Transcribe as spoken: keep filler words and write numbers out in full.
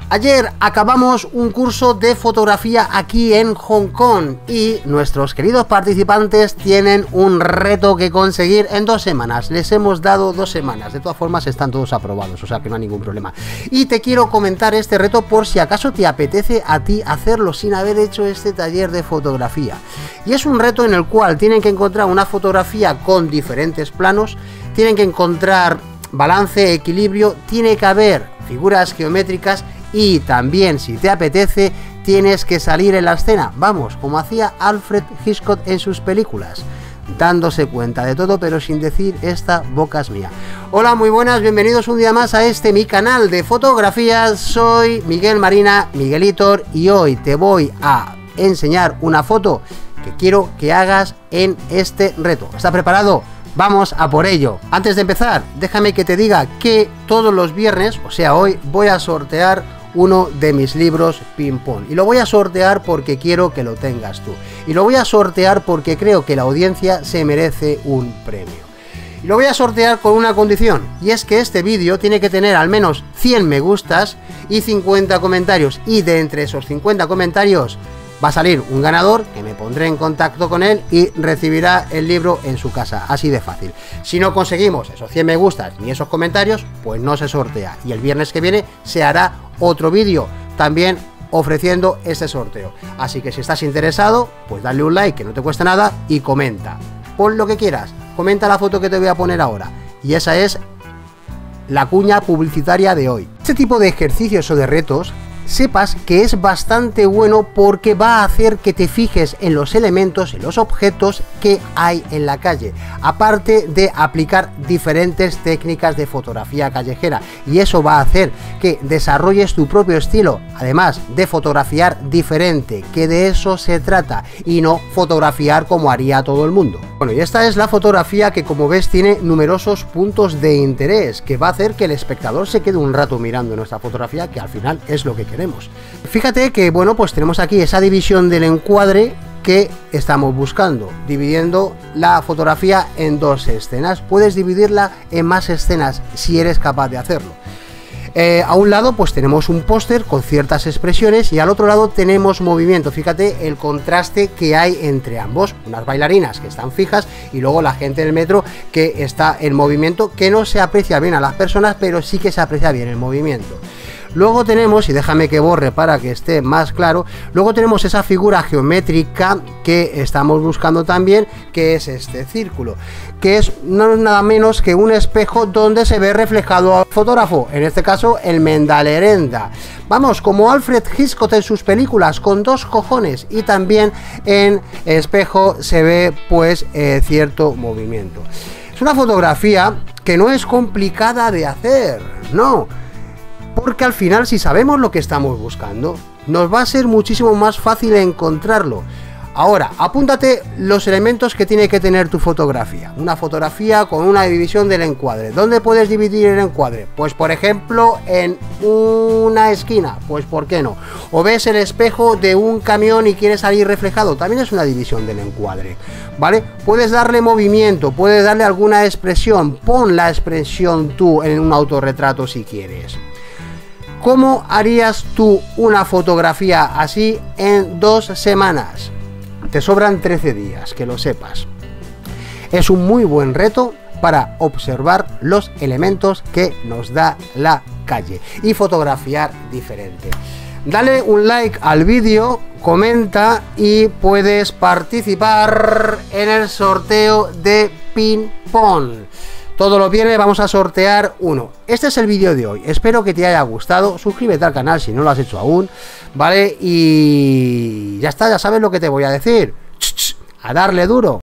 Ayer acabamos un curso de fotografía aquí en Hong Kong y nuestros queridos participantes tienen un reto que conseguir en dos semanas. Les hemos dado dos semanas, de todas formas están todos aprobados, o sea que no hay ningún problema. Y te quiero comentar este reto por si acaso te apetece a ti hacerlo sin haber hecho este taller de fotografía. Y es un reto en el cual tienen que encontrar una fotografía con diferentes planos, tienen que encontrar balance, equilibrio, tiene que haber figuras geométricas y también, si te apetece, tienes que salir en la escena, vamos, como hacía Alfred Hitchcock en sus películas, dándose cuenta de todo pero sin decir esta boca es mía. Hola, muy buenas, bienvenidos un día más a este mi canal de fotografías. Soy Miguel Marina, Miguelitor, y hoy te voy a enseñar una foto que quiero que hagas en este reto. ¿Estás preparado? Vamos a por ello. Antes de empezar, déjame que te diga que todos los viernes, o sea hoy, voy a sortear uno de mis libros Ping Pong. Y lo voy a sortear porque quiero que lo tengas tú. Y lo voy a sortear porque creo que la audiencia se merece un premio. Y lo voy a sortear con una condición, y es que este vídeo tiene que tener al menos cien me gustas y cincuenta comentarios. Y de entre esos cincuenta comentarios va a salir un ganador que me pondré en contacto con él y recibirá el libro en su casa, así de fácil. Si no conseguimos esos cien me gustas ni esos comentarios, pues no se sortea. Y el viernes que viene se hará otro vídeo también ofreciendo este sorteo. Así que si estás interesado, pues dale un like, que no te cuesta nada, y comenta. Pon lo que quieras, comenta la foto que te voy a poner ahora. Y esa es la cuña publicitaria de hoy. Este tipo de ejercicios o de retos, sepas que es bastante bueno porque va a hacer que te fijes en los elementos, en los objetos que hay en la calle, aparte de aplicar diferentes técnicas de fotografía callejera, y eso va a hacer que desarrolles tu propio estilo, además de fotografiar diferente, que de eso se trata, y no fotografiar como haría todo el mundo. Bueno, y esta es la fotografía que, como ves, tiene numerosos puntos de interés, que va a hacer que el espectador se quede un rato mirando nuestra fotografía, que al final es lo que queremos. Fíjate que, bueno, pues tenemos aquí esa división del encuadre que estamos buscando, dividiendo la fotografía en dos escenas. Puedes dividirla en más escenas si eres capaz de hacerlo. Eh, a un lado pues tenemos un póster con ciertas expresiones y al otro lado tenemos movimiento. Fíjate el contraste que hay entre ambos, unas bailarinas que están fijas y luego la gente del metro que está en movimiento, que no se aprecia bien a las personas, pero sí que se aprecia bien el movimiento. Luego tenemos, y déjame que borre para que esté más claro, luego tenemos esa figura geométrica que estamos buscando también, que es este círculo, que es no nada menos que un espejo donde se ve reflejado al fotógrafo, en este caso el Mendalerenda. Vamos, como Alfred Hitchcock en sus películas, con dos cojones, y también en espejo se ve pues eh, cierto movimiento. Es una fotografía que no es complicada de hacer, no. Porque al final, si sabemos lo que estamos buscando, nos va a ser muchísimo más fácil encontrarlo. Ahora, apúntate los elementos que tiene que tener tu fotografía. Una fotografía con una división del encuadre. ¿Dónde puedes dividir el encuadre? Pues por ejemplo en una esquina, pues ¿por qué no? O ves el espejo de un camión y quieres salir reflejado, también es una división del encuadre, ¿vale? Puedes darle movimiento, puedes darle alguna expresión, pon la expresión tú en un autorretrato si quieres. ¿Cómo harías tú una fotografía así en dos semanas? Te sobran trece días, que lo sepas. Es un muy buen reto para observar los elementos que nos da la calle y fotografiar diferente. Dale un like al vídeo, comenta y puedes participar en el sorteo de Ping Pong. Todos los viernes vamos a sortear uno. Este es el vídeo de hoy. Espero que te haya gustado. Suscríbete al canal si no lo has hecho aún, ¿vale? Y ya está, ya sabes lo que te voy a decir. A darle duro.